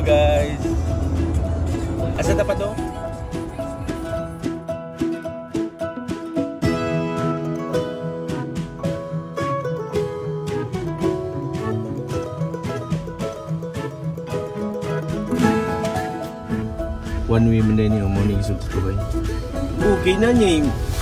guys. Asa dapat to? One way benda ni, morning so tu baik. Oh, kena ni